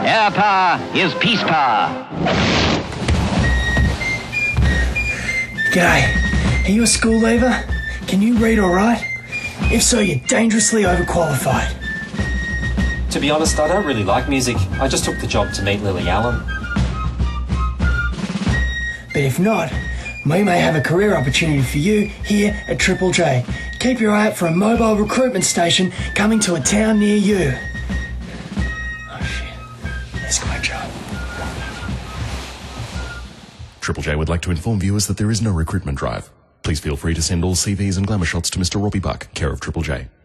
Air power is peace power. G'day. Are you a school leaver? Can you read or write? If so, you're dangerously overqualified. To be honest, I don't really like music. I just took the job to meet Lily Allen. But if not, we may have a career opportunity for you here at Triple J. Keep your eye out for a mobile recruitment station coming to a town near you. Oh shit, that's my job. Triple J would like to inform viewers that there is no recruitment drive. Please feel free to send all CVs and glamour shots to Mr. Robbie Buck, care of Triple J.